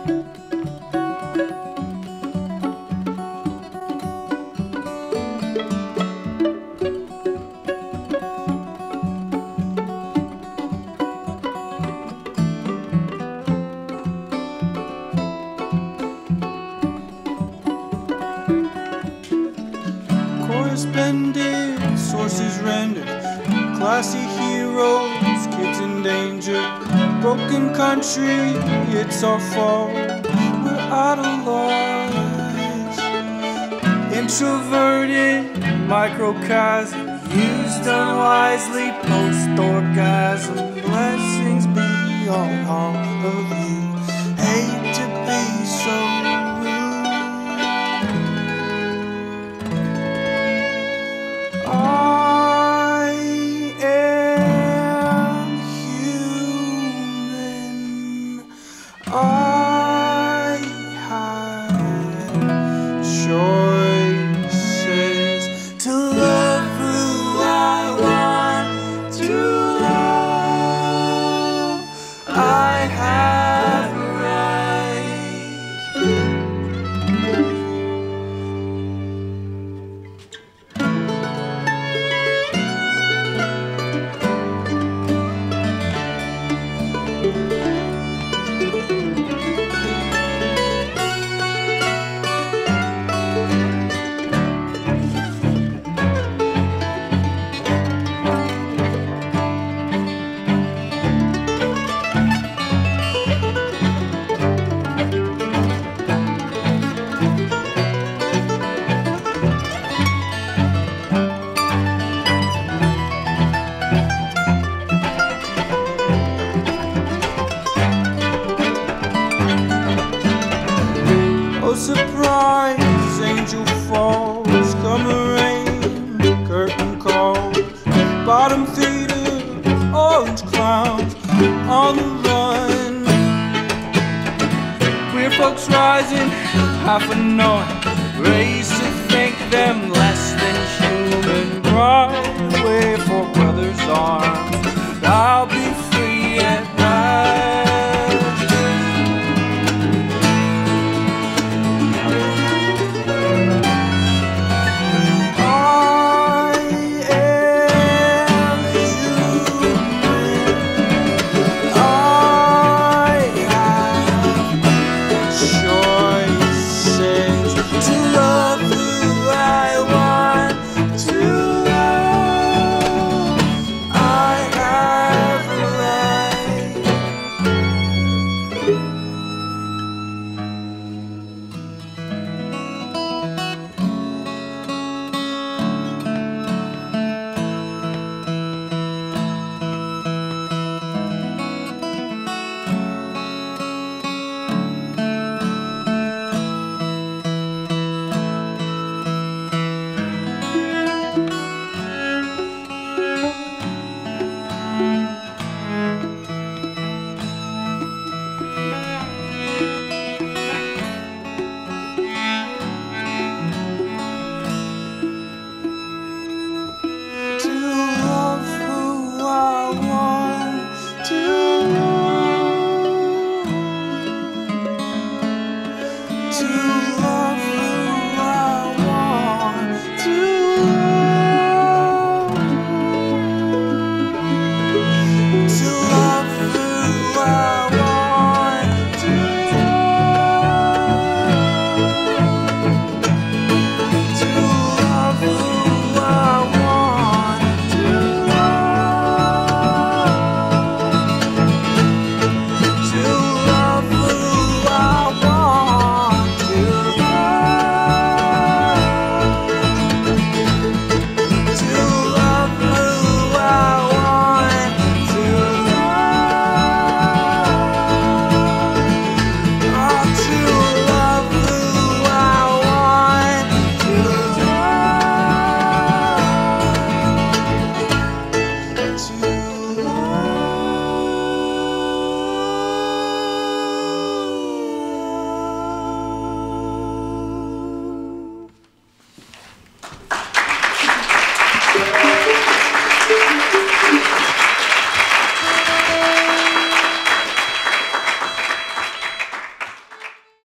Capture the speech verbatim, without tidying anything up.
Splendid sources rendered, classy heroes, kids in danger, broken country, it's our fault, we're idolized, introverted microcosm, used unwisely, post-orgasm, blessings be on all of you, hate to be so I had choices to love who I want to love. I have a Oh, surprise, angel falls, come rain, curtain calls, bottom feeder, orange clowns on the run. Queer folks rising, half annoying, raised to think them less than human, cry away for brothers' arms.